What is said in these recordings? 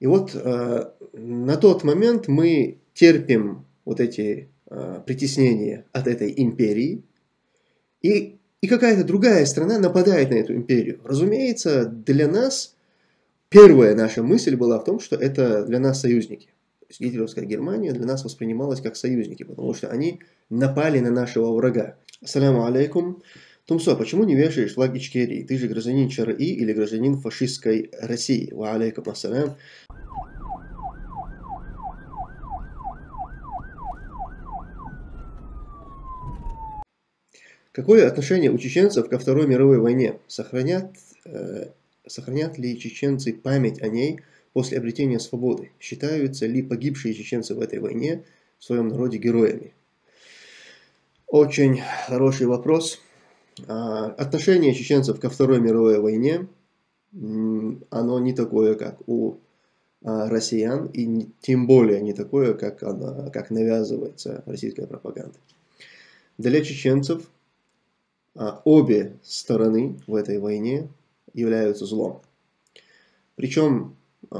И вот на тот момент мы терпим вот эти притеснения от этой империи, и какая-то другая страна нападает на эту империю. Разумеется, для нас первая наша мысль была в том, что это для нас союзники. То есть гитлеровская Германия для нас воспринималась как союзники, потому что они напали на нашего врага. Ассаляму алейкум. Тумсо, почему не вешаешь флаг Ичкерии? Ты же гражданин ЧРИ или гражданин фашистской России? Ва алейкум ассалям. Какое отношение у чеченцев ко Второй мировой войне? Сохранят ли чеченцы память о ней после обретения свободы? Считаются ли погибшие чеченцы в этой войне в своем народе героями? Очень хороший вопрос. Отношение чеченцев ко Второй мировой войне, оно не такое, как у россиян, и тем более не такое, как навязывается российская пропаганда. Для чеченцев обе стороны в этой войне являются злом. Причем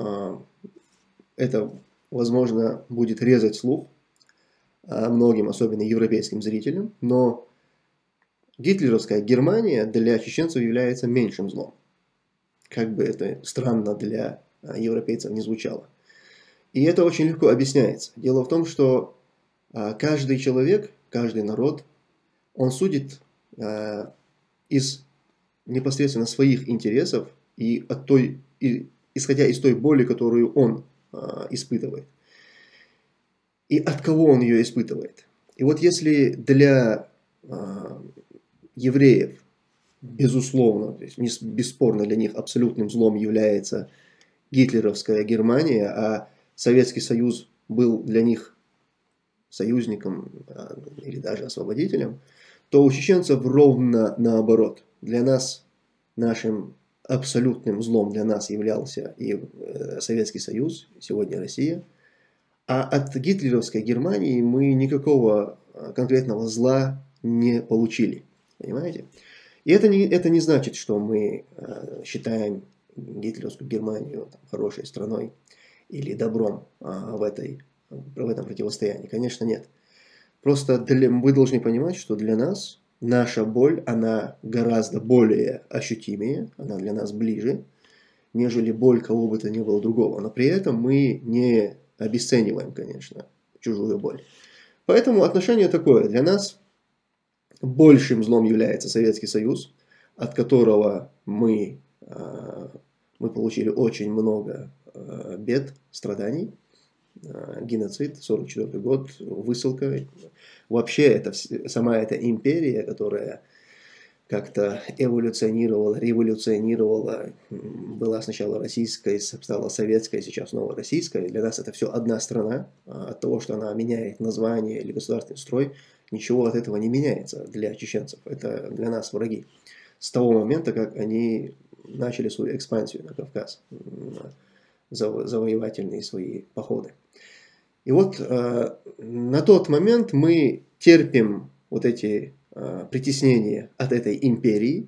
это, возможно, будет резать слух многим, особенно европейским зрителям, но гитлеровская Германия для чеченцев является меньшим злом. Как бы это странно для европейцев не звучало. И это очень легко объясняется. Дело в том, что каждый человек, каждый народ, он судит из непосредственно своих интересов и исходя из той боли, которую он испытывает. И от кого он ее испытывает. И вот если для евреев, безусловно, то есть бесспорно для них абсолютным злом является гитлеровская Германия, а Советский Союз был для них союзником или даже освободителем, то у чеченцев ровно наоборот. Для нас, нашим абсолютным злом для нас являлся и Советский Союз, сегодня Россия. А от гитлеровской Германии мы никакого конкретного зла не получили. Понимаете? И это не значит, что мы считаем гитлеровскую Германию хорошей страной или добром в этом противостоянии. Конечно, нет. Просто вы должны понимать, что для нас наша боль, она гораздо более ощутимее, она для нас ближе, нежели боль кого бы то ни было другого. Но при этом мы не обесцениваем, конечно, чужую боль. Поэтому отношение такое. Для нас большим злом является Советский Союз, от которого мы получили очень много бед, страданий. Геноцид, 1944 год, высылка. Вообще, сама эта империя, которая как-то эволюционировала, революционировала, была сначала российской, стала советской, сейчас снова российской. Для нас это все одна страна. От того, что она меняет название или государственный строй, ничего от этого не меняется для чеченцев. Это для нас враги. С того момента, как они начали свою экспансию на Кавказ, завоевательные свои походы. И вот на тот момент мы терпим вот эти притеснения от этой империи,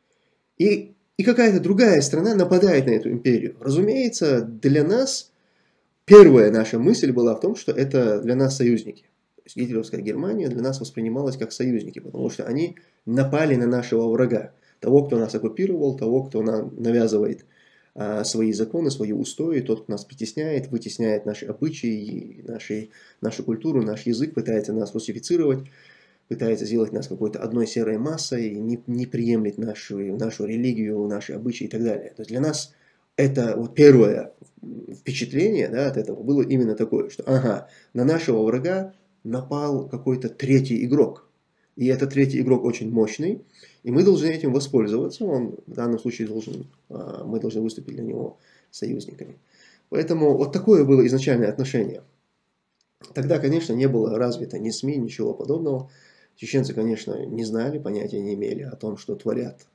и какая-то другая страна нападает на эту империю. Разумеется, для нас первая наша мысль была в том, что это для нас союзники. То есть гитлеровская Германия для нас воспринималась как союзники, потому что они напали на нашего врага, того, кто нас оккупировал, того, кто нам навязывает свои законы, свои устои, тот, кто нас притесняет, вытесняет наши обычаи, нашу культуру, наш язык, пытается нас русифицировать, пытается сделать нас какой-то одной серой массой, не приемлет нашу религию, наши обычаи и так далее. То есть для нас это вот первое впечатление, да, от этого было именно такое, что на нашего врага напал какой-то третий игрок. И этот третий игрок очень мощный, и мы должны этим воспользоваться. Он в данном случае мы должны выступить для него союзниками. Поэтому вот такое было изначальное отношение. Тогда, конечно, не было развито ни СМИ, ничего подобного. Чеченцы, конечно, не знали, понятия не имели о том, что творят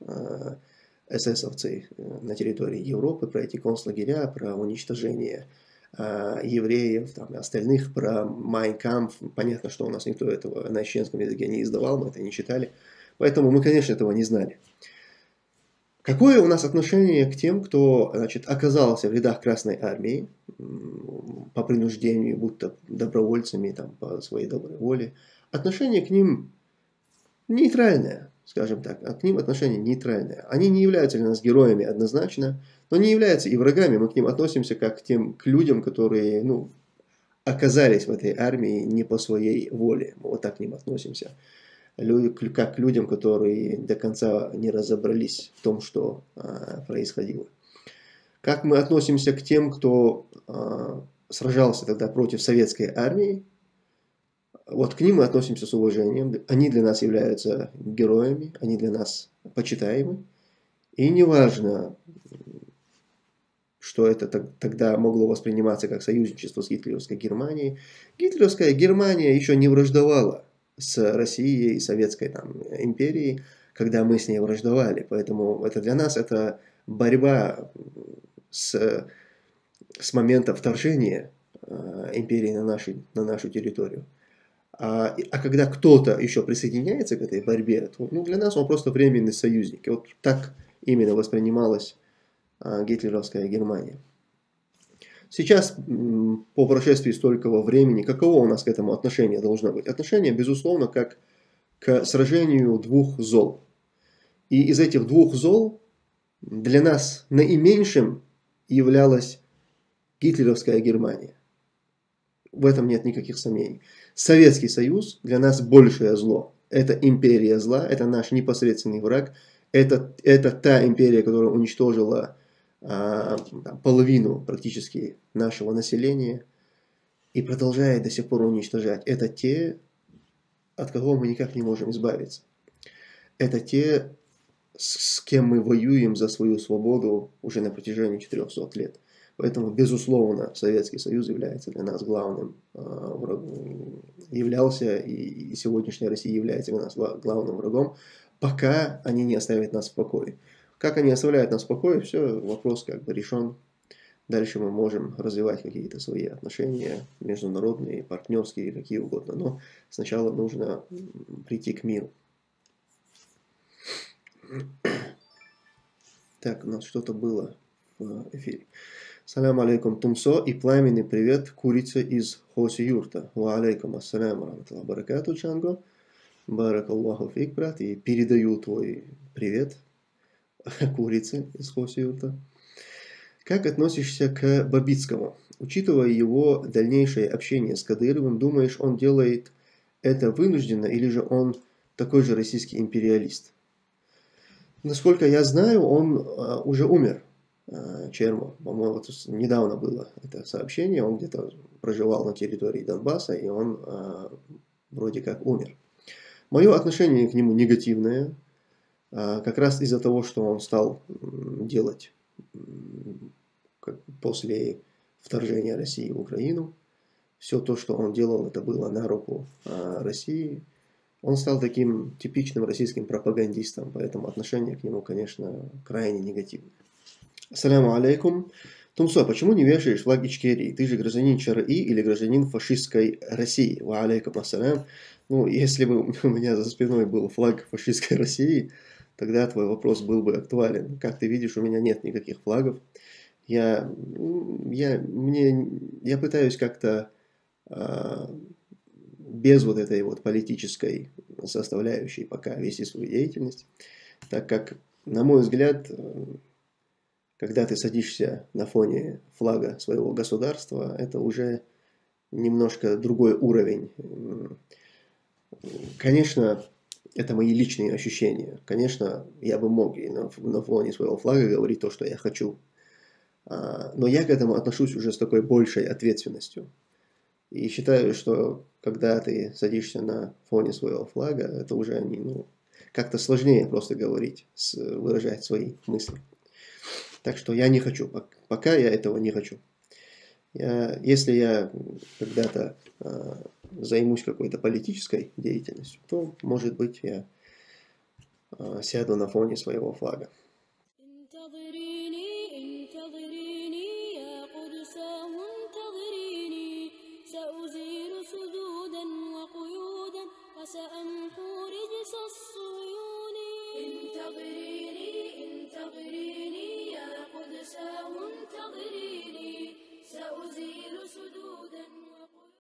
эсэсовцы на территории Европы, про эти концлагеря, про уничтожение евреев, там, и остальных, про Mein Kampf. Понятно, что у нас никто этого на чеченском языке не издавал, мы это не читали. Поэтому мы, конечно, этого не знали. Какое у нас отношение к тем, кто, оказался в рядах Красной Армии, по принуждению, будто добровольцами, там, по своей доброй воле. Отношение к ним нейтральное, скажем так. К ним отношение нейтральное. Они не являются для нас героями однозначно, но не являются и врагами. Мы к ним относимся как к людям, которые оказались в этой армии не по своей воле. Мы вот так к ним относимся. Как к людям, которые до конца не разобрались в том, что происходило. Как мы относимся к тем, кто сражался тогда против советской армии? Вот к ним мы относимся с уважением. Они для нас являются героями, они для нас почитаемы. И неважно, что это тогда могло восприниматься как союзничество с гитлеровской Германией. Гитлеровская Германия еще не враждовала с Россией и Советской империей, когда мы с ней враждовали. Поэтому для нас это борьба с момента вторжения империи на нашу территорию. А когда кто-то еще присоединяется к этой борьбе, то для нас он просто временный союзник. И вот так именно воспринималась гитлеровская Германия. Сейчас, по прошествии столького времени, каково у нас к этому отношение должно быть? Отношение, безусловно, как к сражению двух зол. И из этих двух зол для нас наименьшим являлась гитлеровская Германия. В этом нет никаких сомнений. Советский Союз для нас большее зло. Это империя зла, это наш непосредственный враг. Это та империя, которая уничтожила половину практически нашего населения и продолжает до сих пор уничтожать. Это те, от кого мы никак не можем избавиться. Это те, с кем мы воюем за свою свободу уже на протяжении 400 лет. Поэтому, безусловно, Советский Союз является для нас главным врагом, являлся и сегодняшняя Россия является для нас главным врагом, пока они не оставят нас в покое. Как они оставляют нас в покое, все, вопрос решен. Дальше мы можем развивать какие-то свои отношения, международные, партнерские, какие угодно. Но сначала нужно прийти к миру. Так, у нас что-то было в эфире. Салям алейкум, Тумсо, и пламенный привет курице из Хоси-Юрта. Ва алейкум ассаляму раматуллахи баракату, Чанго. Баракаллаху фик, брат. И передаю твой привет курице из Хоси-Юрта. Как относишься к Бабицкому? Учитывая его дальнейшее общение с Кадыровым, думаешь, он делает это вынужденно или же он такой же российский империалист? Насколько я знаю, он уже умер. Чермо, по-моему, недавно было это сообщение, он где-то проживал на территории Донбасса, и он вроде как умер. Мое отношение к нему негативное, как раз из-за того, что он стал делать после вторжения России в Украину. Все то, что он делал, это было на руку России. Он стал таким типичным российским пропагандистом, поэтому отношение к нему, конечно, крайне негативное. Ассаляму алейкум. Тумсо, почему не вешаешь флаг Ичкерии? Ты же гражданин ЧРИ или гражданин фашистской России? Ва алейкум ассалям. Если бы у меня за спиной был флаг фашистской России, тогда твой вопрос был бы актуален. Как ты видишь, у меня нет никаких флагов. Я пытаюсь как-то без вот этой вот политической составляющей пока вести свою деятельность, так как, на мой взгляд, когда ты садишься на фоне флага своего государства, это уже немножко другой уровень. Конечно, это мои личные ощущения. Конечно, я бы мог и на фоне своего флага говорить то, что я хочу. Но я к этому отношусь уже с такой большей ответственностью. И считаю, что когда ты садишься на фоне своего флага, это уже как-то сложнее просто говорить, выражать свои мысли. Так что я не хочу, пока я этого не хочу. Если я когда-то займусь какой-то политической деятельностью, то, может быть, я сяду на фоне своего флага.